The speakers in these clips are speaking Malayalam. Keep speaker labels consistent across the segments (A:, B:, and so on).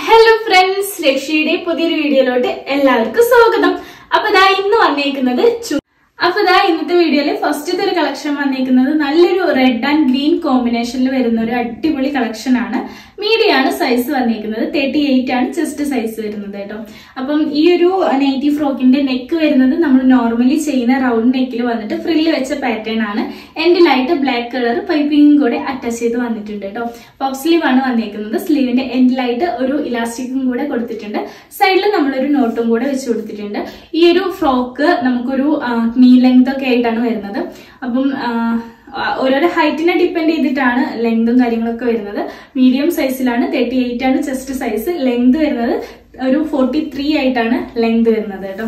A: ഹലോ ഫ്രണ്ട്സ്, രക്ഷിയുടെ പുതിയൊരു വീഡിയോയിലോട്ട് എല്ലാവർക്കും സ്വാഗതം. അപ്പൊ ഇന്ന് വന്നേക്കുന്നത് ഇന്നത്തെ വീഡിയോയില് ഫസ്റ്റത്തെ ഒരു കളക്ഷൻ വന്നേക്കുന്നത് നല്ലൊരു റെഡ് ആൻഡ് ഗ്രീൻ കോമ്പിനേഷനിൽ വരുന്ന ഒരു അടിപൊളി കളക്ഷൻ ആണ്. മീഡിയം ആണ് സൈസ് വന്നേക്കുന്നത്, 38 ആണ് ചെസ്റ്റ് സൈസ് വരുന്നത് കേട്ടോ. അപ്പം ഈ ഒരു നൈറ്റി ഫ്രോക്കിന്റെ നെക്ക് വരുന്നത് നമ്മൾ നോർമലി ചെയ്യുന്ന റൗണ്ട് നെക്കിൽ വന്നിട്ട് ഫ്രില്ല് വെച്ച പാറ്റേൺ ആണ്. എൻഡിലായിട്ട് ബ്ലാക്ക് കളർ പൈപ്പിംഗും കൂടെ അറ്റാച്ച് ചെയ്ത് വന്നിട്ടുണ്ട് കേട്ടോ. പഫ് സ്ലീവ് ആണ് വന്നേക്കുന്നത്. സ്ലീവിന്റെ എൻഡിലായിട്ട് ഒരു ഇലാസ്റ്റിക്കും കൂടെ കൊടുത്തിട്ടുണ്ട്. സൈഡിൽ നമ്മളൊരു നോട്ടും കൂടെ വെച്ച് കൊടുത്തിട്ടുണ്ട്. ഈ ഒരു ഫ്രോക്ക് നമുക്കൊരു നീ ലെങ്ത് ഒക്കെ ആയിട്ടാണ് വരുന്നത്. അപ്പം ഓരോരോ ഹൈറ്റിനെ ഡിപ്പെൻഡ് ചെയ്തിട്ടാണ് ലെങ്തും കാര്യങ്ങളൊക്കെ വരുന്നത്. മീഡിയം സൈസിലാണ്, 38 ആണ് ചെസ്റ്റ് സൈസ്. ലെങ്ത് വരുന്നത് ഒരു 43 ആയിട്ടാണ് ലെങ്ത് വരുന്നത് കേട്ടോ.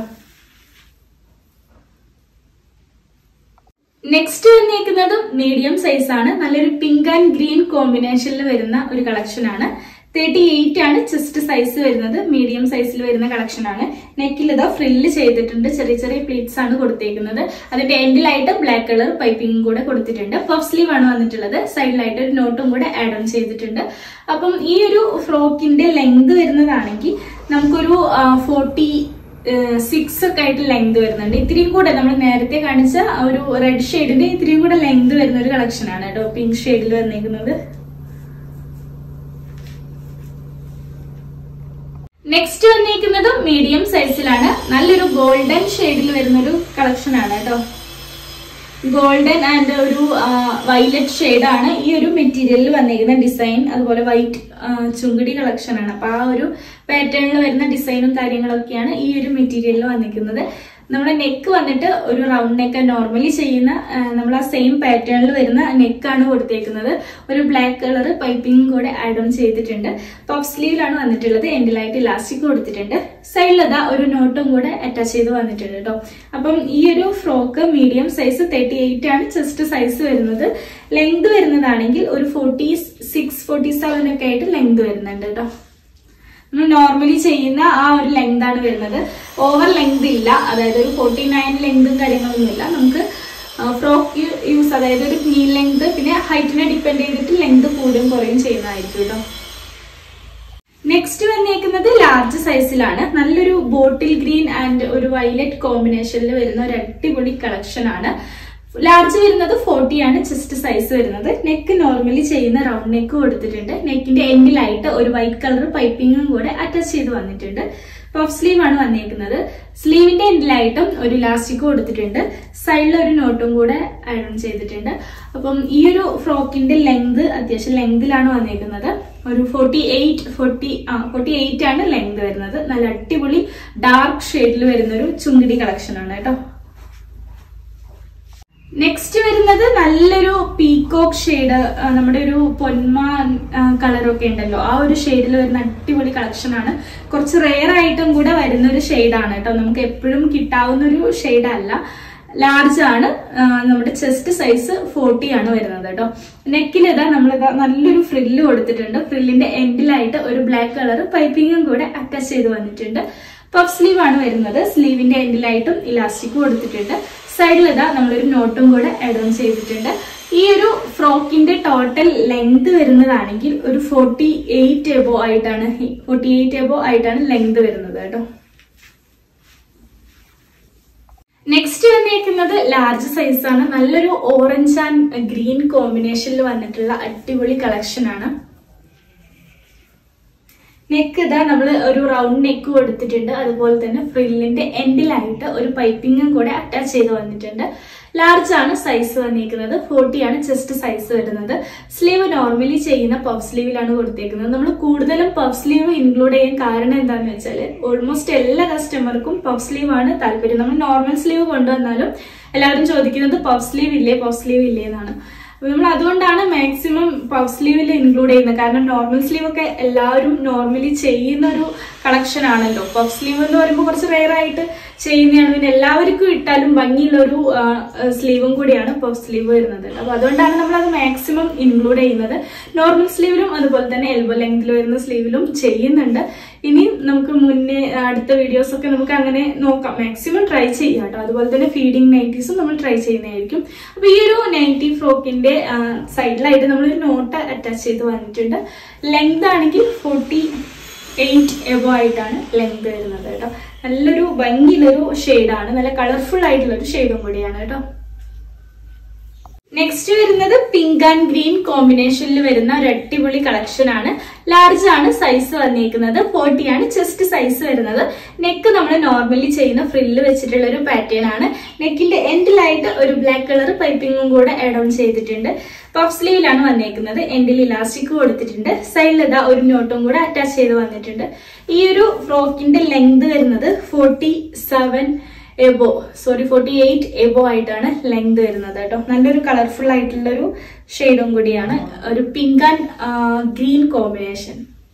A: നെക്സ്റ്റ് വന്നേക്കുന്നത് മീഡിയം സൈസ് ആണ്. നല്ലൊരു പിങ്ക് ആൻഡ് ഗ്രീൻ കോമ്പിനേഷനിൽ വരുന്ന ഒരു കളക്ഷൻ ആണ്. 38 ആണ് ചെസ്റ്റ് സൈസ് വരുന്നത്. മീഡിയം സൈസിൽ വരുന്ന കളക്ഷൻ ആണ്. നെക്കിൽ ഇതാ ഫ്രില്ല് ചെയ്തിട്ടുണ്ട്. ചെറിയ ചെറിയ പ്ലീറ്റ്സ് ആണ് കൊടുത്തേക്കുന്നത്. അതിന്റെ എൻഡിലായിട്ട് ബ്ലാക്ക് കളർ പൈപ്പിംഗ് കൂടെ കൊടുത്തിട്ടുണ്ട്. പഫ് സ്ലീവ് ആണ് വന്നിട്ടുള്ളത്. സൈഡിലായിട്ട് ഒരു നോട്ടും കൂടെ ആഡ് ഓൺ ചെയ്തിട്ടുണ്ട്. അപ്പം ഈ ഒരു ഫ്രോക്കിന്റെ ലെങ്ത് വരുന്നതാണെങ്കിൽ നമുക്കൊരു 46 ഒക്കെ ആയിട്ട് ലെങ്ത് വരുന്നുണ്ട്. ഇത്രയും കൂടെ നമ്മൾ നേരത്തെ കാണിച്ച ഒരു റെഡ് ഷെയ്ഡിന്റെ ഇത്രയും കൂടെ ലെങ്ത് വരുന്ന ഒരു കളക്ഷൻ ആണ് കേട്ടോ. പിങ്ക് ഷെയ്ഡിൽ വന്നേക്കുന്നത്. നെക്സ്റ്റ് വന്നേക്കുന്നത് മീഡിയം സൈസിലാണ്. നല്ലൊരു ഗോൾഡൻ ഷെയ്ഡിൽ വരുന്നൊരു കളക്ഷൻ ആണ് കേട്ടോ. ഗോൾഡൻ ആൻഡ് ഒരു വൈലറ്റ് ഷെയ്ഡാണ് ഈ ഒരു മെറ്റീരിയലിൽ വന്നിരിക്കുന്ന ഡിസൈൻ. അതുപോലെ വൈറ്റ് ചുങ്കിടി കളക്ഷൻ ആണ്. അപ്പൊ ആ ഒരു പാറ്റേണിൽ വരുന്ന ഡിസൈനും കാര്യങ്ങളൊക്കെയാണ് ഈ ഒരു മെറ്റീരിയലിൽ വന്നിരിക്കുന്നത്. നമ്മുടെ നെക്ക് വന്നിട്ട് ഒരു റൗണ്ട് നെക്ക് നോർമലി ചെയ്യുന്ന നമ്മൾ ആ സെയിം പാറ്റേണിൽ വരുന്ന നെക്കാണ് കൊടുത്തേക്കുന്നത്. ഒരു ബ്ലാക്ക് കളർ പൈപ്പിംഗ് കൂടെ ആഡ് ഓൺ ചെയ്തിട്ടുണ്ട്. പഫ് സ്ലീവിലാണ് വന്നിട്ടുള്ളത്. എൻഡിലായിട്ട് ഇലാസ്റ്റിക് കൊടുത്തിട്ടുണ്ട്. സൈഡിൽ അതാ ഒരു നോട്ടും കൂടെ അറ്റാച്ച് ചെയ്ത് വന്നിട്ടുണ്ട് കേട്ടോ. അപ്പം ഈ ഒരു ഫ്രോക്ക് മീഡിയം സൈസ് 38 ആണ് ചെസ്റ്റ് സൈസ് വരുന്നത്. ലെങ്ത് വരുന്നതാണെങ്കിൽ ഒരു 46-47 ഒക്കെ ആയിട്ട് ലെങ്ത് വരുന്നുണ്ട് കേട്ടോ. നമ്മൾ നോർമലി ചെയ്യുന്ന ആ ഒരു ലെങ്ത് ആണ് വരുന്നത്. ഓവർ ലെങ്ത് ഇല്ല, അതായത് ഒരു 49 ലെങ്തും കാര്യങ്ങളൊന്നും ഇല്ല. നമുക്ക് ഫ്രോക്ക് യൂസ്, അതായത് ഒരു നീ ലെങ്ത്, പിന്നെ ഹൈറ്റിനെ ഡിപ്പെൻഡ് ചെയ്തിട്ട് ലെങ്ത് കൂടും കുറയും ചെയ്യുന്നതായിരിക്കും കേട്ടോ. നെക്സ്റ്റ് വന്നേക്കുന്നത് ലാർജ് സൈസിലാണ്. നല്ലൊരു ബോട്ടിൽ ഗ്രീൻ ആൻഡ് ഒരു വയലറ്റ് കോമ്പിനേഷനിൽ വരുന്ന ഒരു അടിപൊളി കളക്ഷൻ ആണ്. ലാർജ് വരുന്നത് 40 ആണ് ചെസ്റ്റ് സൈസ് വരുന്നത്. നെക്ക് നോർമലി ചെയ്യുന്ന റൗണ്ട് നെക്ക് കൊടുത്തിട്ടുണ്ട്. നെക്കിന്റെ എൻഡിലായിട്ട് ഒരു വൈറ്റ് കളർ പൈപ്പിംഗും കൂടെ അറ്റാച്ച് ചെയ്ത് വന്നിട്ടുണ്ട്. പഫ് സ്ലീവ് ആണ് വന്നിരിക്കുന്നത്. സ്ലീവിന്റെ എൻഡിലായിട്ടും ഒരു ഇലാസ്റ്റിക് കൊടുത്തിട്ടുണ്ട്. സൈഡിൽ ഒരു നോട്ടും കൂടെ ആഡ് ഓൺ ചെയ്തിട്ടുണ്ട്. അപ്പം ഈ ഒരു ഫ്രോക്കിന്റെ ലെങ്ത് അത്യാവശ്യം ലെങ്തിലാണ് വന്നിരിക്കുന്നത്. ഒരു 48 ആണ് ലെങ്ത് വരുന്നത്. നല്ല അടിപൊളി ഡാർക്ക് ഷെയ്ഡിൽ വരുന്ന ഒരു ചുങ്കിടി കളക്ഷൻ ആണ് കേട്ടോ. നെക്സ്റ്റ് വരുന്നത് നല്ലൊരു പീകോക്ക് ഷെയ്ഡ്, നമ്മുടെ ഒരു പൊന്മ കളറൊക്കെ ഉണ്ടല്ലോ, ആ ഒരു ഷെയ്ഡിൽ വരുന്ന അടിപൊളി കളക്ഷൻ ആണ്. കുറച്ച് റെയർ ആയിട്ടും കൂടെ വരുന്ന ഒരു ഷെയ്ഡാണ് കേട്ടോ. നമുക്ക് എപ്പോഴും കിട്ടാവുന്ന ഒരു ഷെയ്ഡ് അല്ല. ലാർജ് ആണ്. നമ്മുടെ ചെസ്റ്റ് സൈസ് 40 ആണ് വരുന്നത് കേട്ടോ. നെക്കിൽ നമ്മളിതാ നല്ലൊരു ഫ്രില്ല് കൊടുത്തിട്ടുണ്ട്. ഫ്രില്ലിന്റെ എൻഡിലായിട്ട് ഒരു ബ്ലാക്ക് കളർ പൈപ്പിംഗും കൂടെ അറ്റാച്ച് ചെയ്ത് വന്നിട്ടുണ്ട്. പഫ് സ്ലീവ് ആണ് വരുന്നത്. സ്ലീവിന്റെ എൻഡിലായിട്ടും ഇലാസ്റ്റിക് കൊടുത്തിട്ടുണ്ട്. സൈഡിൽ നമ്മളൊരു നോട്ടും കൂടെ ആഡ് ഓൺ ചെയ്തിട്ടുണ്ട്. ഈ ഒരു ഫ്രോക്കിന്റെ ടോട്ടൽ ലെങ്ത് വരുന്നതാണെങ്കിൽ ഒരു 48 എബോ ആയിട്ടാണ് ലെങ്ത് വരുന്നത് കേട്ടോ. നെക്സ്റ്റ് വന്നേക്കുന്നത് ലാർജ് സൈസ് ആണ്. നല്ലൊരു ഓറഞ്ച് ആൻഡ് ഗ്രീൻ കോമ്പിനേഷനിൽ വന്നിട്ടുള്ള അടിപൊളി കളക്ഷൻ ആണ്. നെക്ക് നമ്മൾ ഒരു റൗണ്ട് നെക്ക് കൊടുത്തിട്ടുണ്ട്. അതുപോലെ തന്നെ ഫ്രില്ലിന്റെ എൻഡിലായിട്ട് ഒരു പൈപ്പിംഗും കൂടെ അറ്റാച്ച് ചെയ്ത് വന്നിട്ടുണ്ട്. ലാർജ് ആണ് സൈസ് വന്നിരിക്കുന്നത്. 40 ആണ് ചെസ്റ്റ് സൈസ് വരുന്നത്. സ്ലീവ് നോർമലി ചെയ്യുന്ന പഫ് സ്ലീവിലാണ് കൊടുത്തേക്കുന്നത്. നമ്മൾ കൂടുതലും പഫ് സ്ലീവ് ഇൻക്ലൂഡ് ചെയ്യാൻ കാരണം എന്താണെന്ന് വെച്ചാൽ ഓൾമോസ്റ്റ് എല്ലാ കസ്റ്റമർക്കും പഫ് സ്ലീവ് ആണ് താല്പര്യം. നമ്മൾ നോർമൽ സ്ലീവ് കൊണ്ടുവന്നാലും എല്ലാവരും ചോദിക്കുന്നത് പഫ് സ്ലീവ് ഇല്ലേ എന്നാണ്. നമ്മൾ അതുകൊണ്ടാണ് മാക്സിമം പഫ് സ്ലീവിൽ ഇൻക്ലൂഡ് ചെയ്യുന്നത്. കാരണം നോർമൽ സ്ലീവ് ഒക്കെ എല്ലാവരും നോർമലി ചെയ്യുന്ന ഒരു കളക്ഷൻ ആണല്ലോ. പഫ് സ്ലീവ് എന്ന് പറയുമ്പോൾ കുറച്ച് റെയർ ആയിട്ട് ചെയ്യുന്നതാണ്. പിന്നെ എല്ലാവർക്കും ഇട്ടാലും ഭംഗിയുള്ള ഒരു സ്ലീവും കൂടിയാണ് പഫ് സ്ലീവ് വരുന്നത്. അപ്പൊ അതുകൊണ്ടാണ് നമ്മൾ അത് മാക്സിമം ഇൻക്ലൂഡ് ചെയ്യുന്നത്. നോർമൽ സ്ലീവിലും അതുപോലെ തന്നെ എൽബോ ലെങ്തിൽ വരുന്ന സ്ലീവിലും ചെയ്യുന്നുണ്ട്. ഇനി നമുക്ക് മുന്നേ അടുത്ത വീഡിയോസ് ഒക്കെ നമുക്ക് അങ്ങനെ നോക്കാം. മാക്സിമം ട്രൈ ചെയ്യാം കേട്ടോ. അതുപോലെ തന്നെ ഫീഡിങ് നൈറ്റീസും നമ്മൾ ട്രൈ ചെയ്യുന്നതായിരിക്കും. അപ്പൊ ഈ ഒരു നൈറ്റി ഫ്രോക്കിന്റെ സൈഡിലായിട്ട് നമ്മളൊരു നോട്ട് അറ്റാച്ച് ചെയ്ത് വന്നിട്ടുണ്ട്. ലെങ്ത് ആണെങ്കിൽ 40 8 എബോ ആയിട്ടാണ് ലെങ്ത് വരുന്നത് കേട്ടോ. നല്ലൊരു ഭംഗിയുള്ളൊരു ഷെയ്ഡാണ്, നല്ല കളർഫുൾ ആയിട്ടുള്ളൊരു ഷെയ്ഡും കൂടിയാണ് കേട്ടോ. നെക്സ്റ്റ് വരുന്നത് പിങ്ക് ആൻഡ് ഗ്രീൻ കോമ്പിനേഷനിൽ വരുന്ന ഒരു അടിപൊളി കളക്ഷൻ ആണ്. ലാർജ് ആണ് സൈസ് വന്നിരിക്കുന്നത്, 40 ആണ് ചെസ്റ്റ് സൈസ് വരുന്നത്. നെക്ക് നമ്മൾ നോർമലി ചെയ്യുന്ന ഫ്രില്ല് വെച്ചിട്ടുള്ള ഒരു പാറ്റേൺ ആണ്. നെക്കിന്റെ എൻഡിലായിട്ട് ഒരു ബ്ലാക്ക് കളർ പൈപ്പിങ്ങും കൂടെ ആഡ് ഓൺ ചെയ്തിട്ടുണ്ട്. പഫ് സ്ലീവിലാണ് വന്നേക്കുന്നത്, എൻഡിൽ ഇലാസ്റ്റിക് കൊടുത്തിട്ടുണ്ട്. സൈഡിൽ ഇതാ ഒരു നോട്ടും കൂടെ അറ്റാച്ച് ചെയ്ത് വന്നിട്ടുണ്ട്. ഈ ഒരു ഫ്രോക്കിന്റെ ലെങ്ത് വരുന്നത് 48 എബോ ആയിട്ടാണ് ലെങ്ത് വരുന്നത് കേട്ടോ. നല്ലൊരു കളർഫുൾ ആയിട്ടുള്ള ഒരു ഷെയ്ഡും കൂടിയാണ്, ഒരു pink and green combination.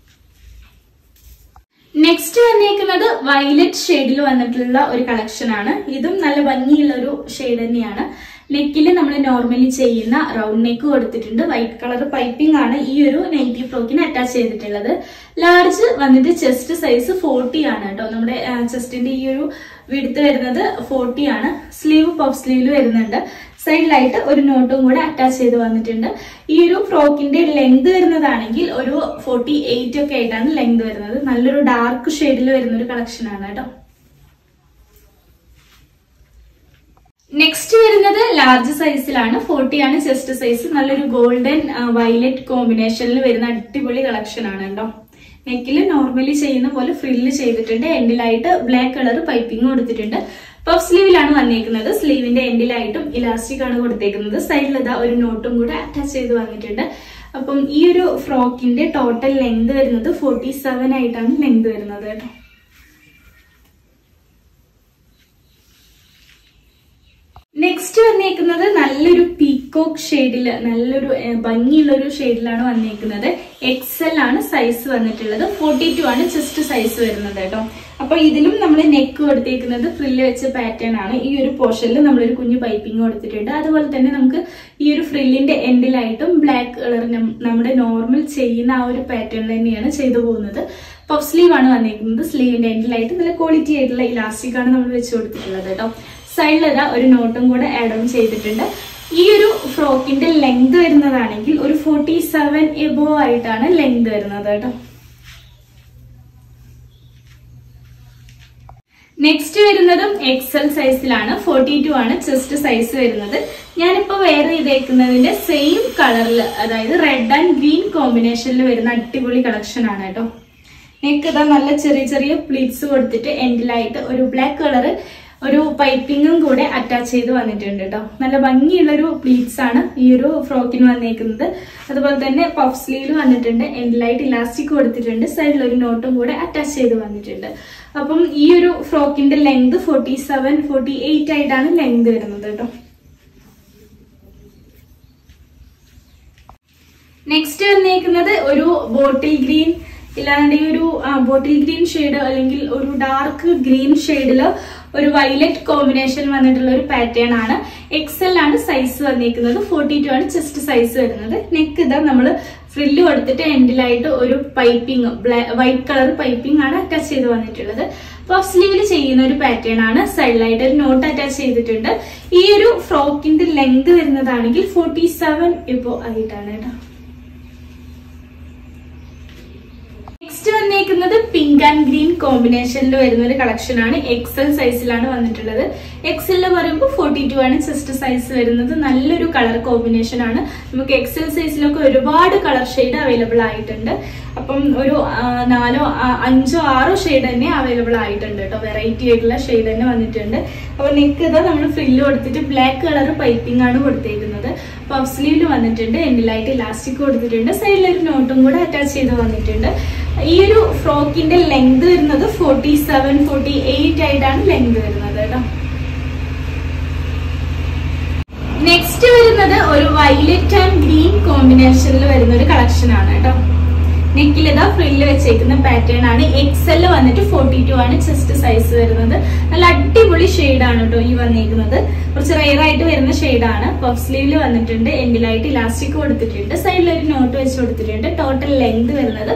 A: Next വന്നേക്കുന്നത് വയലറ്റ് ഷെയ്ഡിൽ വന്നിട്ടുള്ള ഒരു കളക്ഷൻ ആണ്. ഇതും നല്ല ഭംഗിയുള്ള ഒരു ഷെയ്ഡ് തന്നെയാണ്. നെക്കിൽ നമ്മൾ നോർമലി ചെയ്യുന്ന റൗണ്ട് നെക്ക് കൊടുത്തിട്ടുണ്ട്. വൈറ്റ് കളർ പൈപ്പിംഗ് ആണ് ഈ ഒരു നൈറ്റി ഫ്രോക്കിന് അറ്റാച്ച് ചെയ്തിട്ടുള്ളത്. ലാർജ് വന്നിട്ട് ചെസ്റ്റ് സൈസ് 40 ആണ് കേട്ടോ. നമ്മുടെ ചെസ്റ്റിന്റെ ഈ ഒരു വിഡ്ത്ത് വരുന്നത് 40 ആണ്. സ്ലീവ് പഫ് സ്ലീവിൽ വരുന്നുണ്ട്. സൈഡിലായിട്ട് ഒരു നോട്ടും കൂടെ അറ്റാച്ച് ചെയ്ത് വന്നിട്ടുണ്ട്. ഈ ഒരു ഫ്രോക്കിന്റെ ലെങ്ത് വരുന്നതാണെങ്കിൽ ഒരു 48 ഒക്കെ ആയിട്ടാണ് ലെങ്ത് വരുന്നത്. നല്ലൊരു ഡാർക്ക് ഷെയ്ഡിൽ വരുന്ന ഒരു കളക്ഷൻ ആണ് കേട്ടോ. നെക്സ്റ്റ് വരുന്നത് ലാർജ് സൈസിലാണ്, 40 ആണ് ചെസ്റ്റ് സൈസ്. നല്ലൊരു ഗോൾഡൻ വയലറ്റ് കോമ്പിനേഷനിൽ വരുന്ന അടിപൊളി കളക്ഷൻ ആണ് കേട്ടോ. നെക്കിൽ നോർമലി ചെയ്യുന്ന പോലെ ഫ്രില്ല് ചെയ്തിട്ടുണ്ട്. എൻഡിലായിട്ട് ബ്ലാക്ക് കളർ പൈപ്പിംഗ് കൊടുത്തിട്ടുണ്ട്. പഫ് സ്ലീവിലാണ് വന്നേക്കുന്നത്. സ്ലീവിന്റെ എൻഡിലായിട്ടും ഇലാസ്റ്റിക് ആണ് കൊടുത്തേക്കുന്നത്. സൈഡിൽ ഇതാ ഒരു നോട്ടും കൂടെ അറ്റാച്ച് ചെയ്ത് വന്നിട്ടുണ്ട്. അപ്പം ഈ ഒരു ഫ്രോക്കിന്റെ ടോട്ടൽ ലെങ്ത് വരുന്നത് 47 ആയിട്ടാണ് ലെങ്ത് വരുന്നത് കേട്ടോ. നെക്സ്റ്റ് വന്നേക്കുന്നത് നല്ലൊരു പീക്കോക്ക് ഷെയ്ഡില്, നല്ലൊരു ഭംഗിയുള്ള ഒരു ഷെയ്ഡിലാണ് വന്നേക്കുന്നത്. XL ആണ് സൈസ് വന്നിട്ടുള്ളത്. 42 ആണ് ചെസ്റ്റ് സൈസ് വരുന്നത് കേട്ടോ. അപ്പൊ ഇതിലും നമ്മൾ നെക്ക് കൊടുത്തേക്കുന്നത് ഫ്രില്ല് വെച്ച പാറ്റേൺ ആണ്. ഈ ഒരു പോർഷനിൽ നമ്മളൊരു കുഞ്ഞു പൈപ്പിംഗ് കൊടുത്തിട്ടുണ്ട്. അതുപോലെ തന്നെ നമുക്ക് ഈ ഒരു ഫ്രില്ലിന്റെ എൻഡിലായിട്ടും ബ്ലാക്ക് കളർ നമ്മുടെ നോർമൽ ചെയ്യുന്ന ആ ഒരു പാറ്റേൺ തന്നെയാണ് ചെയ്തു പോകുന്നത്. പഫ് സ്ലീവ് ആണ് വന്നേക്കുന്നത്. സ്ലീവിന്റെ എൻഡിലായിട്ട് നല്ല ക്വാളിറ്റി ആയിട്ടുള്ള ഇലാസ്റ്റിക് ആണ് നമ്മൾ വെച്ച് കൊടുത്തിട്ടുള്ളത് കേട്ടോ. സൈഡിൽ ഒരു നോട്ടും കൂടെ ആഡ് ഓൺ ചെയ്തിട്ടുണ്ട്. ഈ ഒരു ഫ്രോക്കിന്റെ ലെങ്ത് വരുന്നതാണെങ്കിൽ ഒരു 47 എബോ ആയിട്ടാണ് ലെങ്ത് വരുന്നത് കേട്ടോ. നെക്സ്റ്റ് വരുന്നതും XL സൈസിലാണ്, 42 ആണ് ചെസ്റ്റ് സൈസ് വരുന്നത്. ഞാനിപ്പോ വെയർ ചെയ്തേക്കുന്നതിന്റെ സെയിം കളറിൽ, അതായത് റെഡ് ആൻഡ് ഗ്രീൻ കോമ്പിനേഷനിൽ വരുന്ന അടിപൊളി കളക്ഷൻ ആണ് കേട്ടോ. നെക്ക് ഇതാ നല്ല ചെറിയ ചെറിയ പ്ലീറ്റ്സ് കൊടുത്തിട്ട് എൻഡിലായിട്ട് ഒരു ബ്ലാക്ക് കളർ ഒരു പൈപ്പിങ്ങും കൂടെ അറ്റാച്ച് ചെയ്ത് വന്നിട്ടുണ്ട് കേട്ടോ. നല്ല ഭംഗിയുള്ളൊരു പ്ലീറ്റ്സ് ആണ് ഈ ഒരു ഫ്രോക്കിന് വന്നേക്കുന്നത്. അതുപോലെ തന്നെ പഫ് സ്ലീവ് വന്നിട്ടുണ്ട്. എൻഡിലായിട്ട് ഇലാസ്റ്റിക് കൊടുത്തിട്ടുണ്ട്. സൈഡിൽ ഒരു നോട്ടും കൂടെ അറ്റാച്ച് ചെയ്ത് വന്നിട്ടുണ്ട്. അപ്പം ഈ ഒരു ഫ്രോക്കിന്റെ ലെങ്ത് 47-48 ആയിട്ടാണ് ലെങ്ത് വരുന്നത് കേട്ടോ. നെക്സ്റ്റ് വന്നേക്കുന്നത് ഒരു ബോട്ടിൽ ഗ്രീൻ, ഇല്ലാണ്ട് ഈ ഒരു ബോട്ടിൽ ഗ്രീൻ ഷെയ്ഡ് അല്ലെങ്കിൽ ഒരു ഡാർക്ക് ഗ്രീൻ ഷെയ്ഡില് ഒരു വയലറ്റ് കോമ്പിനേഷൻ വന്നിട്ടുള്ള ഒരു പാറ്റേൺ ആണ്. XL ആണ് സൈസ് വന്നിരിക്കുന്നത്. 42 ആണ് ചെസ്റ്റ് സൈസ് വരുന്നത്. നെക്ക് ഇതാ നമ്മൾ ഫ്രില്ല് കൊടുത്തിട്ട് എൻഡിലായിട്ട് ഒരു പൈപ്പിംഗ് വൈറ്റ് കളർ പൈപ്പിംഗ് ആണ് അറ്റാച്ച് ചെയ്ത് വന്നിട്ടുള്ളത്. പഫ് സ്ലീവിൽ ചെയ്യുന്ന ഒരു പാറ്റേൺ ആണ്. സൈഡിലായിട്ട് ഒരു നോട്ട് അറ്റാച്ച് ചെയ്തിട്ടുണ്ട്. ഈ ഒരു ഫ്രോക്കിന്റെ ലെങ്ത് വരുന്നതാണെങ്കിൽ 47 ഇപ്പോ ആയിട്ടാണ് കേട്ടോ. നെക്സ്റ്റ് വന്നേക്കുന്നത് പിങ്ക് ആൻഡ് ഗ്രീൻ കോമ്പിനേഷനിൽ വരുന്ന ഒരു കളക്ഷൻ ആണ്. XL സൈസിലാണ് വന്നിട്ടുള്ളത്. XL പറയുമ്പോൾ 42 ആണ് ചെസ്റ്റ് സൈസ് വരുന്നത്. നല്ലൊരു കളർ കോമ്പിനേഷൻ ആണ്. നമുക്ക് XL സൈസിലൊക്കെ ഒരുപാട് കളർ ഷെയ്ഡ് അവൈലബിൾ ആയിട്ടുണ്ട്. അപ്പം ഒരു 4, 5, 6 ഷെയ്ഡ് തന്നെ അവൈലബിൾ ആയിട്ടുണ്ട് കേട്ടോ. വെറൈറ്റി ആയിട്ടുള്ള ഷെയ്ഡ് തന്നെ വന്നിട്ടുണ്ട്. അപ്പൊ നെക്ക് ഇതാ നമ്മൾ ഫ്രില്ല് കൊടുത്തിട്ട് ബ്ലാക്ക് കളർ പൈപ്പിംഗ് ആണ് കൊടുത്തേക്കുന്നത്. പഫ് സ്ലീവിൽ വന്നിട്ടുണ്ട്. എൻഡിലായിട്ട് ഇലാസ്റ്റിക് കൊടുത്തിട്ടുണ്ട്. സൈഡിൽ ഒരു നോട്ടും കൂടെ അറ്റാച്ച് ചെയ്ത് വന്നിട്ടുണ്ട്. ഈ ഒരു ഫ്രോക്കിന്റെ ലെങ്ത് വരുന്നത് 47-48 ആയിട്ടാണ് ലെങ്ത് വരുന്നത് കേട്ടോ. നെക്സ്റ്റ് വരുന്നത് ഒരു വയലറ്റ് ആൻഡ് ഗ്രീൻ കോമ്പിനേഷനിൽ വരുന്ന ഒരു കളക്ഷൻ ആണ് കേട്ടോ. നെക്കിൽ ഇതാ ഫ്രില്ല് വെച്ചേക്കുന്ന പാറ്റേൺ ആണ്. XL വന്നിട്ട് 42 ആണ് ചെസ്റ്റ് സൈസ് വരുന്നത്. നല്ല അടിപൊളി ഷെയ്ഡാണ് കേട്ടോ ഈ വന്നേക്കുന്നത്. കുറച്ച് റെയർ ആയിട്ട് വരുന്ന ഷെയ്ഡാണ്. പഫ് സ്ലീവിൽ വന്നിട്ടുണ്ട്. എൻഡിലായിട്ട് ഇലാസ്റ്റിക് കൊടുത്തിട്ടുണ്ട്. സൈഡിൽ ഒരു നോട്ട് വെച്ച് കൊടുത്തിട്ടുണ്ട്. ടോട്ടൽ ലെങ്ത് വരുന്നത്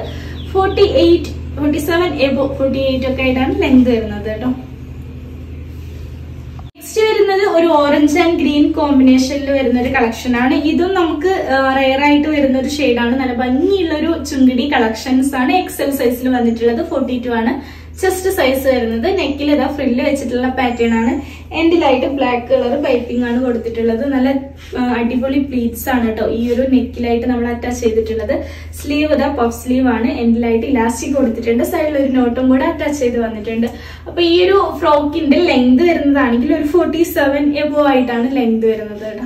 A: 47 എബോ 48 ഒക്കെ ആയിട്ടാണ് ലെങ്ത് വരുന്നത് കേട്ടോ. നെക്സ്റ്റ് വരുന്നത് വരുന്നത് ഒരു ഓറഞ്ച് ആൻഡ് ഗ്രീൻ കോമ്പിനേഷനിൽ വരുന്ന ഒരു കളക്ഷൻ ആണ്. ഇതും നമുക്ക് റെയർ ആയിട്ട് വരുന്ന ഒരു ഷെയ്ഡാണ്. നല്ല ഭംഗിയുള്ള ഒരു ചുങ്കിടി കളക്ഷൻസ് ആണ്. എക്സൽ സൈസിൽ വന്നിട്ടുള്ളത്. 42 ആണ് ചെസ്റ്റ് സൈസ് വരുന്നത്. നെക്കിൽ ഇതാ ഫ്രില്ല് വെച്ചിട്ടുള്ള പാറ്റേൺ ആണ്. എൻഡിലായിട്ട് ബ്ലാക്ക് കളർ പൈപ്പിംഗ് ആണ് കൊടുത്തിട്ടുള്ളത്. നല്ല അടിപൊളി പ്ലീറ്റ്സ് ആണ് കേട്ടോ ഈ ഒരു നെക്കിലായിട്ട് നമ്മൾ അറ്റാച്ച് ചെയ്തിട്ടുള്ളത്. സ്ലീവ് ഇതാ പഫ് സ്ലീവ് ആണ്. എൻഡിലായിട്ട് ഇലാസ്റ്റിക് കൊടുത്തിട്ടുണ്ട്. സൈഡിൽ ഒരു നോട്ടും കൂടെ അറ്റാച്ച് ചെയ്ത് വന്നിട്ടുണ്ട്. അപ്പൊ ഈ ഒരു ഫ്രോക്കിന്റെ ലെങ്ത് വരുന്നതാണെങ്കിൽ ഒരു 47 എബോ ആയിട്ടാണ് ലെങ്ത് വരുന്നത് കേട്ടോ.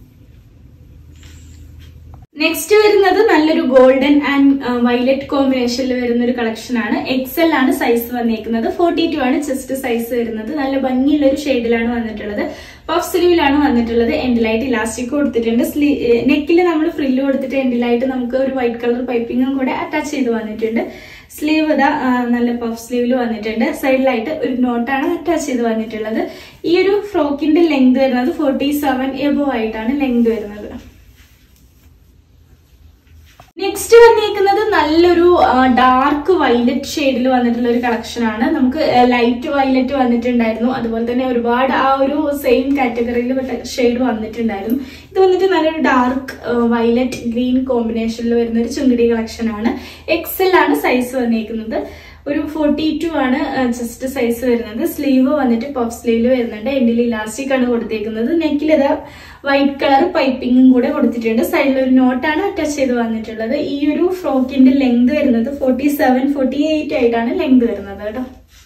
A: നെക്സ്റ്റ് വരുന്നത് നല്ലൊരു ഗോൾഡൻ ആൻഡ് വയലറ്റ് കോമ്പിനേഷനിൽ വരുന്ന ഒരു കളക്ഷൻ ആണ്. എക്സൽ ആണ് സൈസ് വന്നേക്കുന്നത്. 42 ആണ് ചെസ്റ്റ് സൈസ് വരുന്നത്. നല്ല ഭംഗിയുള്ള ഒരു ഷെയ്ഡിലാണ് വന്നിട്ടുള്ളത്. പഫ് സ്ലീവിലാണ് വന്നിട്ടുള്ളത്. എൻഡിലായിട്ട് ഇലാസ്റ്റിക് കൊടുത്തിട്ടുണ്ട്. നെക്കിൽ നമ്മൾ ഫ്രില്ല് കൊടുത്തിട്ട് എൻഡിലായിട്ട് നമുക്ക് ഒരു വൈറ്റ് കളർ പൈപ്പിംഗും കൂടെ അറ്റാച്ച് ചെയ്ത് വന്നിട്ടുണ്ട്. സ്ലീവ് ഇതാ നല്ല പഫ് സ്ലീവിൽ വന്നിട്ടുണ്ട്. സൈഡിലായിട്ട് ഒരു നോട്ടാണ് അറ്റാച്ച് ചെയ്ത് വന്നിട്ടുള്ളത്. ഈ ഒരു ഫ്രോക്കിന്റെ ലെങ്ത് വരുന്നത് 47 എബോ ആയിട്ടാണ് ലെങ്ത് വരുന്നത്. നെക്സ്റ്റ് വന്നിരിക്കുന്നത് നല്ലൊരു ഡാർക്ക് വയലറ്റ് ഷെയ്ഡിൽ വന്നിട്ടുള്ള ഒരു കളക്ഷൻ ആണ്. നമുക്ക് ലൈറ്റ് വയലറ്റ് വന്നിട്ടുണ്ടായിരുന്നു. അതുപോലെ തന്നെ ഒരുപാട് ആ ഒരു സെയിം കാറ്റഗറിയിൽ ഷെയ്ഡ് വന്നിട്ടുണ്ടായിരുന്നു. ഇത് വന്നിട്ട് നല്ലൊരു ഡാർക്ക് വയലറ്റ് ഗ്രീൻ കോമ്പിനേഷനിൽ വരുന്ന ഒരു ചുങ്കിടി കളക്ഷൻ ആണ്. എക്സൽ ആണ് സൈസ് വന്നിരിക്കുന്നത്. ഒരു 42 ആണ് ചെസ്റ്റ് സൈസ് വരുന്നത്. സ്ലീവ് വന്നിട്ട് പഫ് സ്ലീവ് വരുന്നുണ്ട്. എൻഡിൽ ഇലാസ്റ്റിക് ആണ് കൊടുത്തേക്കുന്നത്. നെക്കിൽ ഇത് വൈറ്റ് കളർ പൈപ്പിംഗും കൂടെ കൊടുത്തിട്ടുണ്ട്. സൈഡിൽ ഒരു നോട്ടാണ് അറ്റാച്ച് ചെയ്ത് വന്നിട്ടുള്ളത്. ഈ ഒരു ഫ്രോക്കിന്റെ ലെങ്ത് വരുന്നത് 47-48 ആയിട്ടാണ് ലെങ്ത് വരുന്നത് കേട്ടോ.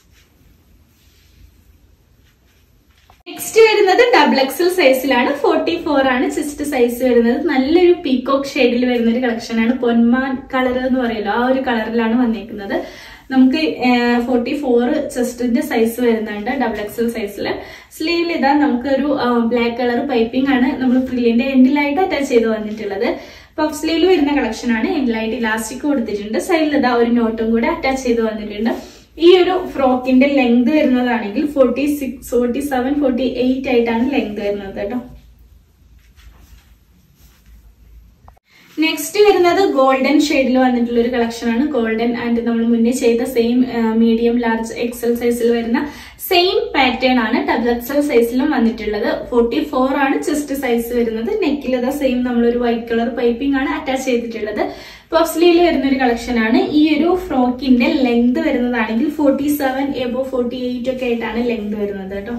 A: നെക്സ്റ്റ് വരുന്നത് ഡബിൾ എക്സൽ സൈസിലാണ്. 44 ആണ് ചെസ്റ്റ് സൈസ് വരുന്നത്. നല്ലൊരു പീകോക്ക് ഷെയ്ഡിൽ വരുന്ന ഒരു കളക്ഷൻ ആണ്. പൊന്മാൻ കളർ എന്ന് പറയുമല്ലോ, ആ ഒരു കളറിലാണ് വന്നേക്കുന്നത്. നമുക്ക് 44 ചെസ്റ്റിന്റെ സൈസ് വരുന്നുണ്ട് ഡബിൾ എക്സൽ സൈസിൽ. സ്ലീവിൽ ഇതാ നമുക്കൊരു ബ്ലാക്ക് കളർ പൈപ്പിംഗ് ആണ് നമ്മൾ ഫ്രില്ലിന്റെ എൻഡിലായിട്ട് അറ്റാച്ച് ചെയ്ത് വന്നിട്ടുള്ളത്. പഫ് സ്ലീവിൽ വരുന്ന കളക്ഷൻ ആണ്. എൻഡിലായിട്ട് ഇലാസ്റ്റിക് കൊടുത്തിട്ടുണ്ട്. സൈഡിൽ ഇതാ ഒരു നോട്ടും കൂടെ അറ്റാച്ച് ചെയ്ത് വന്നിട്ടുണ്ട്. ഈ ഒരു ഫ്രോക്കിന്റെ ലെങ്ത് വരുന്നതാണെങ്കിൽ 47-48 ആയിട്ടാണ് ലെങ്ത് വരുന്നത് കേട്ടോ. നെക്സ്റ്റ് വരുന്നത് ഗോൾഡൻ ഷെയ്ഡിൽ വന്നിട്ടുള്ള ഒരു കളക്ഷൻ ആണ്. ഗോൾഡൻ ആൻഡ് നമ്മൾ മുന്നേ ചെയ്ത സെയിം മീഡിയം ലാർജ് എക്സൽ സൈസിൽ വരുന്ന സെയിം പാറ്റേൺ ആണ് ഡബിൾ എക്സൽ സൈസിലും വന്നിട്ടുള്ളത്. 44 ആണ് ചെസ്റ്റ് സൈസ് വരുന്നത്. നെക്കിൽ ഇതാ സെയിം നമ്മളൊരു വൈറ്റ് കളർ പൈപ്പിംഗ് ആണ് അറ്റാച്ച് ചെയ്തിട്ടുള്ളത്. പഫ് സ്ലീവിൽ വരുന്ന ഒരു കളക്ഷൻ ആണ്. ഈ ഒരു ഫ്രോക്കിന്റെ ലെങ്ത് വരുന്നതാണെങ്കിൽ 47 എബോ 48 ഒക്കെ ആയിട്ടാണ് ലെങ്ത് വരുന്നത് കേട്ടോ.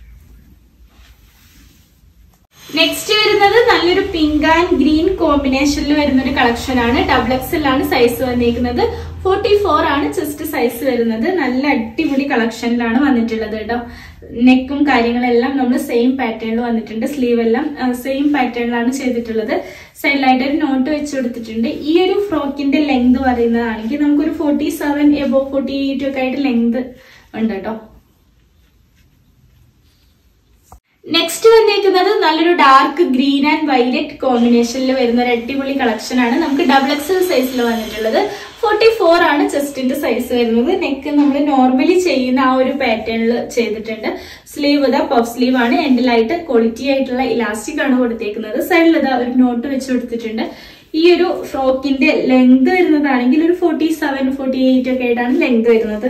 A: നെക്സ്റ്റ് വരുന്നത് നല്ലൊരു പിങ്ക് ആൻഡ് ഗ്രീൻ കോമ്പിനേഷനിൽ വരുന്ന ഒരു കളക്ഷൻ ആണ്. ഡബിൾ എക്സൽ ആണ് സൈസ് വന്നിരിക്കുന്നത്. 44 ആണ് ചെസ്റ്റ് സൈസ് വരുന്നത്. നല്ല അടിപൊളി കളക്ഷനിലാണ് വന്നിട്ടുള്ളത് കേട്ടോ. നെക്കും കാര്യങ്ങളെല്ലാം നമ്മൾ സെയിം പാറ്റേണിൽ വന്നിട്ടുണ്ട്. സ്ലീവ് എല്ലാം സെയിം പാറ്റേണിലാണ് ചെയ്തിട്ടുള്ളത്. സൈഡിലായിട്ട് ഒരു നോട്ട് വെച്ച് കൊടുത്തിട്ടുണ്ട്. ഈ ഒരു ഫ്രോക്കിന്റെ ലെങ്ത് പറയുന്നതാണെങ്കിൽ നമുക്കൊരു 47 എബോ 48 ഒക്കെ ആയിട്ട് ലെങ്ത് ഉണ്ട് കേട്ടോ. നെക്സ്റ്റ് വന്നേക്കുന്നത് നല്ലൊരു ഡാർക്ക് ഗ്രീൻ ആൻഡ് വയലറ്റ് കോമ്പിനേഷനിൽ വരുന്ന ഒരു അടിപൊളി കളക്ഷൻ ആണ്. നമുക്ക് ഡബിൾ എക്സൽ സൈസിൽ വന്നിട്ടുള്ളത്. 44 ആണ് ചെസ്റ്റിന്റെ സൈസ് വരുന്നത്. നെക്ക് നമ്മൾ നോർമലി ചെയ്യുന്ന ആ ഒരു പാറ്റേണിൽ ചെയ്തിട്ടുണ്ട്. സ്ലീവ് ഇതാ പഫ് സ്ലീവ് ആണ്. എൻഡിലായിട്ട് ക്വാളിറ്റി ആയിട്ടുള്ള ഇലാസ്റ്റിക് ആണ് കൊടുത്തേക്കുന്നത്. സൈഡിൽ ഇതാ ഒരു നോട്ട് വെച്ച് കൊടുത്തിട്ടുണ്ട്. ഈ ഒരു ഫ്രോക്കിന്റെ ലെങ്ത് വരുന്നതാണെങ്കിൽ ഒരു 47-48 ഒക്കെ ആയിട്ടാണ് ലെങ്ത് വരുന്നത്.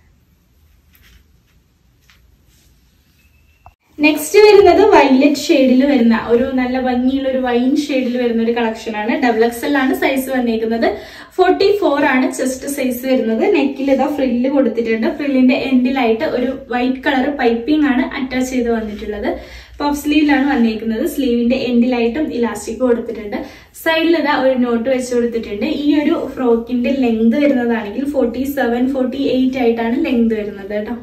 A: നെക്സ്റ്റ് വരുന്നത് വയലറ്റ് ഷെയ്ഡിൽ വരുന്ന ഒരു നല്ല ഭംഗിയുള്ള ഒരു വൈൻ ഷെയ്ഡിൽ വരുന്ന ഒരു കളക്ഷൻ ആണ്. ഡബിൾ എക്സൽ ആണ് സൈസ് വന്നിരിക്കുന്നത്. 44 ആണ് ചെസ്റ്റ് സൈസ് വരുന്നത്. നെക്കിൽ ഇതാ ഫ്രില്ല് കൊടുത്തിട്ടുണ്ട്. ഫ്രില്ലിന്റെ എൻഡിലായിട്ട് ഒരു വൈറ്റ് കളർ പൈപ്പിംഗ് ആണ് അറ്റാച്ച് ചെയ്ത് വന്നിട്ടുള്ളത്. പഫ് സ്ലീവിലാണ് വന്നിരിക്കുന്നത്. സ്ലീവിന്റെ എൻഡിലായിട്ടും ഇലാസ്റ്റിക് കൊടുത്തിട്ടുണ്ട്. സൈഡിൽ ഇതാ ഒരു നോട്ട് വെച്ച് കൊടുത്തിട്ടുണ്ട്. ഈ ഒരു ഫ്രോക്കിന്റെ ലെങ്ത് വരുന്നതാണെങ്കിൽ 47-48 ആയിട്ടാണ് ലെങ്ത് വരുന്നത് കേട്ടോ.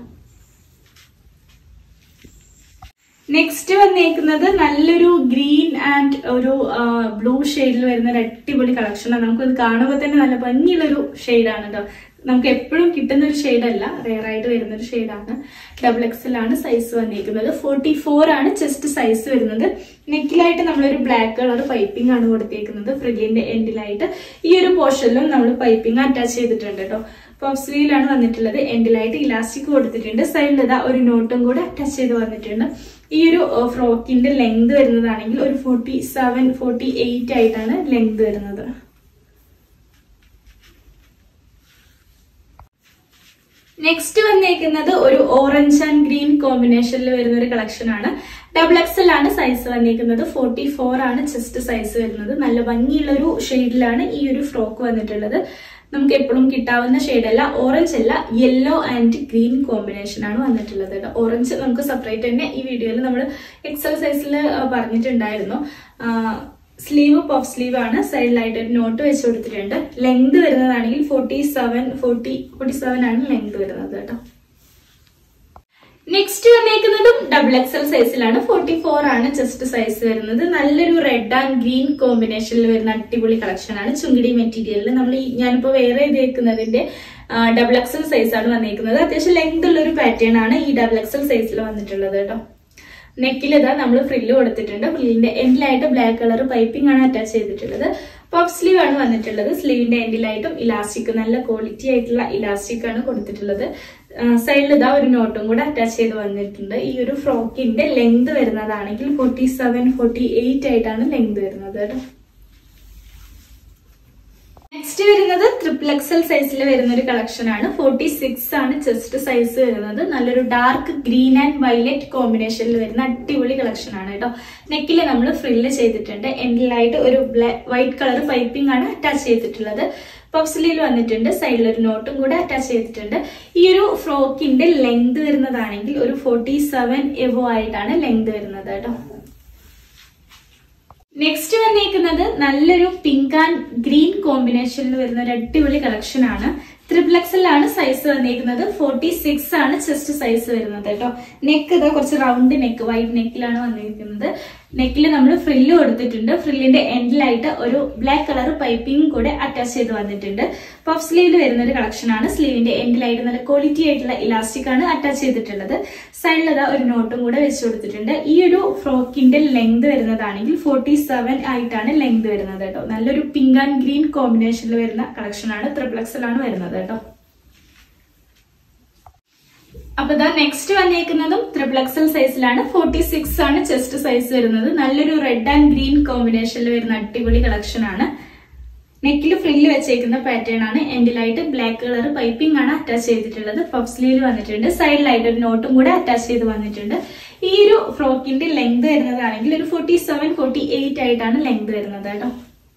A: നെക്സ്റ്റ് വന്നേക്കുന്നത് നല്ലൊരു ഗ്രീൻ ആൻഡ് ഒരു ബ്ലൂ ഷെയ്ഡിൽ വരുന്ന ഒരു അടിപൊളി കളക്ഷനാണ്. നമുക്കത് കാണുമ്പോൾ തന്നെ നല്ല ഭംഗിയുള്ളൊരു ഷെയ്ഡാണ് കേട്ടോ. നമുക്ക് എപ്പോഴും കിട്ടുന്ന ഒരു ഷെയ്ഡല്ല, റെയർ ആയിട്ട് വരുന്ന ഒരു ഷെയ്ഡാണ്. ഡബിൾ എക്സൽ ആണ് സൈസ് വന്നിരിക്കുന്നത്. 44 ആണ് ചെസ്റ്റ് സൈസ് വരുന്നത്. നെക്കിലായിട്ട് നമ്മളൊരു ബ്ലാക്ക് കളർ പൈപ്പിംഗ് ആണ് കൊടുത്തേക്കുന്നത്. ഫ്രില്ലിന്റെ എൻഡിലായിട്ട് ഈ ഒരു പോർഷനിലും നമ്മൾ പൈപ്പിംഗ് അറ്റാച്ച് ചെയ്തിട്ടുണ്ട് കേട്ടോ. പഫ് സ്ലീവിലാണ് വന്നിട്ടുള്ളത്. എൻഡിലായിട്ട് ഇലാസ്റ്റിക് കൊടുത്തിട്ടുണ്ട്. സൈഡിൽ ഇതാ ഒരു നോട്ടും കൂടെ അറ്റാച്ച് ചെയ്ത് വന്നിട്ടുണ്ട്. ഈ ഒരു ഫ്രോക്കിന്റെ ലെങ്ത് വരുന്നതാണെങ്കിൽ ഒരു 47-48 ആയിട്ടാണ് ലെങ്ത് വരുന്നത്. നെക്സ്റ്റ് വന്നേക്കുന്നത് ഒരു ഓറഞ്ച് ആൻഡ് ഗ്രീൻ കോമ്പിനേഷനിൽ വരുന്ന ഒരു കളക്ഷൻ ആണ്. XXL ആണ് സൈസ് വന്നിരിക്കുന്നത്. 44 ആണ് ചെസ്റ്റ് സൈസ് വരുന്നത്. നല്ല ഭംഗിയുള്ള ഒരു ഷെയ്ഡിലാണ് ഈ ഒരു ഫ്രോക്ക് വന്നിട്ടുള്ളത്. നമുക്ക് എപ്പോഴും കിട്ടാവുന്ന ഷെയ്ഡല്ല, ഓറഞ്ച് അല്ല, യെല്ലോ ആൻഡ് ഗ്രീൻ കോമ്പിനേഷൻ ആണ് വന്നിട്ടുള്ളത് കേട്ടോ. ഓറഞ്ച് നമുക്ക് സെപ്പറേറ്റ് തന്നെ ഈ വീഡിയോയിൽ നമ്മൾ XL സൈസിൽ പറഞ്ഞിട്ടുണ്ടായിരുന്നു. സ്ലീവ് പഫ് സ്ലീവ് ആണ്. സൈഡിലായിട്ട് ഒരു നോട്ട് വെച്ച് കൊടുത്തിട്ടുണ്ട്. ലെങ്ത് വരുന്നതാണെങ്കിൽ 47 ആണ് ലെങ്ത് വരുന്നത് കേട്ടോ. നെക്സ്റ്റ് വന്നേക്കുന്നതും XXL സൈസിലാണ്. 44 ആണ് ചെസ്റ്റ് സൈസ് വരുന്നത്. നല്ലൊരു റെഡ് ആൻഡ് ഗ്രീൻ കോമ്പിനേഷനിൽ വരുന്ന അടിപൊളി കളക്ഷൻ ആണ്. ചുങ്കിടി മെറ്റീരിയലിൽ നമ്മൾ ഞാനിപ്പോ വേറെ ഇതേക്കുന്നതിന്റെ XXL സൈസ് ആണ് വന്നേക്കുന്നത്. അത്യാവശ്യം ലെങ്ത് ഉള്ള ഒരു പാറ്റേൺ ആണ് ഈ XXL സൈസിൽ വന്നിട്ടുള്ളത് കേട്ടോ. നെക്കിൽ ഇതാ നമ്മൾ ഫ്രില്ല് കൊടുത്തിട്ടുണ്ട്. ഫ്രില്ലിന്റെ എൻഡിലായിട്ട് ബ്ലാക്ക് കളർ പൈപ്പിംഗ് ആണ് അറ്റാച്ച് ചെയ്തിട്ടുള്ളത്. പഫ് സ്ലീവ് ആണ് വന്നിട്ടുള്ളത്. സ്ലീവിന്റെ എൻഡിലായിട്ടും ഇലാസ്റ്റിക്, നല്ല ക്വാളിറ്റി ആയിട്ടുള്ള ഇലാസ്റ്റിക് ആണ് കൊടുത്തിട്ടുള്ളത്. സൈഡിൽ ഇതാ ഒരു നോട്ടും കൂടെ അറ്റാച്ച് ചെയ്ത് വന്നിട്ടുണ്ട്. ഈ ഒരു ഫ്രോക്കിന്റെ ലെങ്ത് വരുന്നതാണെങ്കിൽ 47-48 ആയിട്ടാണ് ലെങ്ത് വരുന്നത് കേട്ടോ. നെക്സ്റ്റ് വരുന്നത് XXL സൈസിൽ വരുന്ന ഒരു കളക്ഷൻ ആണ്. 46 ആണ് ചെസ്റ്റ് സൈസ് വരുന്നത്. നല്ലൊരു ഡാർക്ക് ഗ്രീൻ ആൻഡ് വയലറ്റ് കോമ്പിനേഷനിൽ വരുന്ന അടിപൊളി കളക്ഷൻ ആണ് കേട്ടോ. നെക്കിൽ നമ്മൾ ഫ്രില്ല് ചെയ്തിട്ടുണ്ട്. എൻഡിലായിട്ട് ഒരു വൈറ്റ് കളർ പൈപ്പിംഗ് ആണ് അറ്റാച്ച് ചെയ്തിട്ടുള്ളത്. പഫ് സ്ലീവ് വന്നിട്ടുണ്ട്. സൈഡിൽ ഒരു നോട്ടും കൂടെ അറ്റാച്ച് ചെയ്തിട്ടുണ്ട്. ഈ ഒരു ഫ്രോക്കിന്റെ ലെങ്ത് വരുന്നതാണെങ്കിൽ ഒരു 47 എബോ ആയിട്ടാണ് ലെങ്ത് വരുന്നത് കേട്ടോ. നെക്സ്റ്റ് വന്നേക്കുന്നത് നല്ലൊരു പിങ്ക് ആൻഡ് ഗ്രീൻ കോമ്പിനേഷനിൽ വരുന്ന ഒരു അടിപൊളി കളക്ഷൻ ആണ്. XXL ആണ് സൈസ് വന്നേക്കുന്നത്. 46 ആണ് ചെസ്റ്റ് സൈസ് വരുന്നത് കേട്ടോ. നെക്ക് ഇതാ കുറച്ച് റൗണ്ട് നെക്ക്, വൈറ്റ് നെക്കിലാണ് വന്നിരിക്കുന്നത്. നെക്കിൽ നമ്മൾ ഫ്രില്ല് കൊടുത്തിട്ടുണ്ട്. ഫ്രില്ലിന്റെ എൻഡിലായിട്ട് ഒരു ബ്ലാക്ക് കളർ പൈപ്പിംഗ് കൂടെ അറ്റാച്ച് ചെയ്ത് വന്നിട്ടുണ്ട്. പഫ് സ്ലീവിൽ വരുന്ന ഒരു കളക്ഷൻ ആണ്. സ്ലീവിന്റെ എൻഡിലായിട്ട് നല്ല ക്വാളിറ്റി ആയിട്ടുള്ള ഇലാസ്റ്റിക് ആണ് അറ്റാച്ച് ചെയ്തിട്ടുള്ളത്. സൈഡിൽ ഇതാ ഒരു നോട്ടും കൂടെ വെച്ച് കൊടുത്തിട്ടുണ്ട്. ഈ ഒരു ഫ്രോക്കിന്റെ ലെങ്ത് വരുന്നതാണെങ്കിൽ 47 ആയിട്ടാണ് ലെങ്ത് വരുന്നത് കേട്ടോ. നല്ലൊരു പിങ്ക് ആൻഡ് ഗ്രീൻ കോമ്പിനേഷനിൽ വരുന്ന കളക്ഷൻ ആണ്. XXL ആണ് വരുന്നത് കേട്ടോ. അപ്പൊ ഇതാ നെക്സ്റ്റ് വന്നേക്കുന്നതും XXL സൈസിലാണ്. 46 ആണ് ചെസ്റ്റ് സൈസ് വരുന്നത്. നല്ലൊരു റെഡ് ആൻഡ് ഗ്രീൻ കോമ്പിനേഷനിൽ വരുന്ന അടിപൊളി കളക്ഷൻ ആണ്. നെക്കിൽ ഫ്രില്ല് വെച്ചേക്കുന്ന പാറ്റേൺ ആണ്. എൻഡിലായിട്ട് ബ്ലാക്ക് കളർ പൈപ്പിംഗ് ആണ് അറ്റാച്ച് ചെയ്തിട്ടുള്ളത്. പഫ് സ്ലീവ് വന്നിട്ടുണ്ട്. സൈഡിലായിട്ട് ഒരു നോട്ടും കൂടെ അറ്റാച്ച് ചെയ്ത് വന്നിട്ടുണ്ട്. ഈ ഒരു ഫ്രോക്കിന്റെ ലെങ്ത് വരുന്നതാണെങ്കിൽ ഒരു 47-48 ആയിട്ടാണ് ലെങ്ത് വരുന്നത് കേട്ടോ.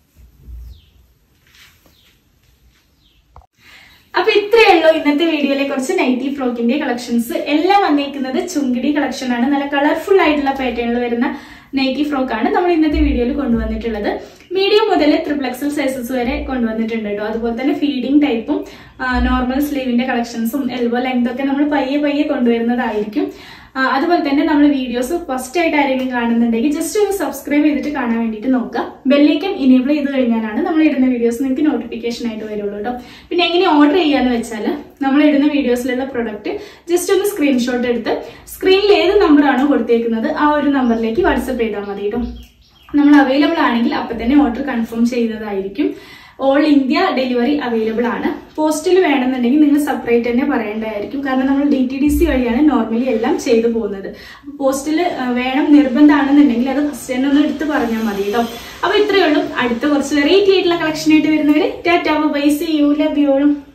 A: അപ്പൊ ഇത്രയേ ഉള്ളൂ ഇന്നത്തെ വീഡിയോയിലെ കുറച്ച് നൈറ്റി ഫ്രോക്കിന്റെ കളക്ഷൻസ്. എല്ലാം വന്നേക്കുന്നത് ചുങ്കിടി കളക്ഷൻ ആണ്. നല്ല കളർഫുൾ ആയിട്ടുള്ള പാറ്റേണിൽ വരുന്ന നൈറ്റി ഫ്രോക്ക് ആണ് നമ്മൾ ഇന്നത്തെ വീഡിയോയിൽ കൊണ്ടുവന്നിട്ടുള്ളത്. മീഡിയം മുതൽ XXL സൈസസ് വരെ കൊണ്ടുവന്നിട്ടുണ്ട് കേട്ടോ. അതുപോലെ തന്നെ ഫീഡിംഗ് ടൈപ്പും നോർമൽ സ്ലീവിന്റെ കളക്ഷൻസും എൽബോ ലെങ്ത് ഒക്കെ നമ്മൾ പയ്യെ കൊണ്ടുവരുന്നതായിരിക്കും. അതുപോലെ തന്നെ നമ്മൾ വീഡിയോസ് ഫസ്റ്റ് ആയിട്ട് ആരെങ്കിലും കാണുന്നുണ്ടെങ്കിൽ ജസ്റ്റ് ഒന്ന് സബ്സ്ക്രൈബ് ചെയ്തിട്ട് കാണാൻ വേണ്ടിയിട്ട് നോക്കുക. ബെല്ലൈക്കൻ ഇനേബിൾ ചെയ്ത് കഴിഞ്ഞാലാണ് നമ്മൾ ഇടുന്ന വീഡിയോസ് നിങ്ങൾക്ക് നോട്ടിഫിക്കേഷൻ ആയിട്ട് വരുള്ളൂ കേട്ടോ. പിന്നെ എങ്ങനെ ഓർഡർ ചെയ്യാന്ന് വെച്ചാൽ നമ്മൾ ഇടുന്ന വീഡിയോസിലുള്ള പ്രൊഡക്റ്റ് ജസ്റ്റ് ഒന്ന് സ്ക്രീൻഷോട്ട് എടുത്ത് സ്ക്രീനിൽ ഏത് നമ്പറാണോ കൊടുത്തേക്കുന്നത് ആ ഒരു നമ്പറിലേക്ക് വാട്സപ്പ് ചെയ്താൽ മതി കേട്ടോ. നമ്മൾ അവൈലബിൾ ആണെങ്കിൽ അപ്പൊ തന്നെ ഓർഡർ കൺഫേം ചെയ്യുന്നതായിരിക്കും. ഓൾ ഇന്ത്യ ഡെലിവറി അവൈലബിൾ ആണ്. പോസ്റ്റിൽ വേണമെന്നുണ്ടെങ്കിൽ നിങ്ങൾ സെപ്പറേറ്റ് തന്നെ പറയേണ്ടതായിരിക്കും. കാരണം നമ്മൾ DTDC വഴിയാണ് നോർമലി എല്ലാം ചെയ്തു പോകുന്നത്. പോസ്റ്റിൽ വേണം നിർബന്ധമാണെന്നുണ്ടെങ്കിൽ അത് ഫസ്റ്റ് തന്നെ ഒന്ന് എടുത്ത് പറഞ്ഞാൽ മതി കേട്ടോ. അപ്പൊ ഇത്രയേ ഉള്ളൂ. അടുത്ത കുറച്ച് വെറൈറ്റി ആയിട്ടുള്ള കളക്ഷൻ ആയിട്ട് വരുന്നവര് tata bye, see you, love U.